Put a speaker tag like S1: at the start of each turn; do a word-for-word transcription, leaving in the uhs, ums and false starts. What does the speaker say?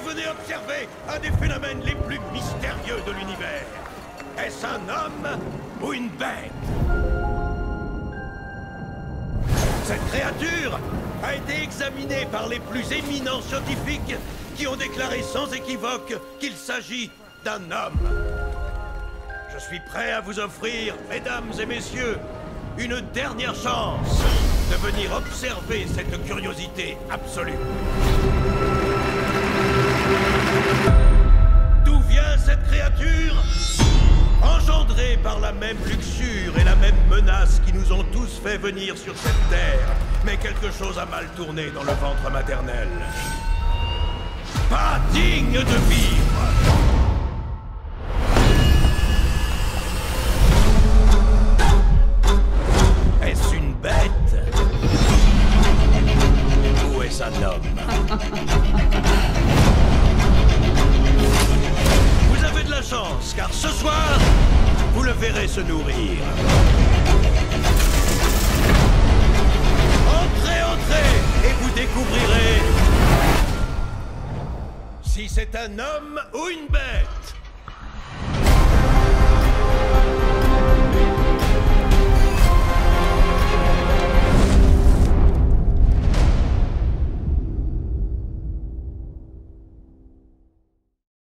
S1: venez observer un des phénomènes les plus mystérieux de l'univers. Est-ce un homme ou une bête? Cette créature a été examinée par les plus éminents scientifiques qui ont déclaré sans équivoque qu'il s'agit d'un homme. Je suis prêt à vous offrir, mesdames et messieurs, une dernière chance de venir observer cette curiosité absolue. D'où vient cette créature? Engendrée par la même luxure et la même menace qui nous ont tous fait venir sur cette terre. Mais quelque chose a mal tourné dans le ventre maternel. Pas digne de vivre! Est-ce une bête? Ou est-ce un homme? Vous avez de la chance, car ce soir, vous le verrez se nourrir. Entrez, entrez, et vous découvrirez si c'est un homme ou une bête.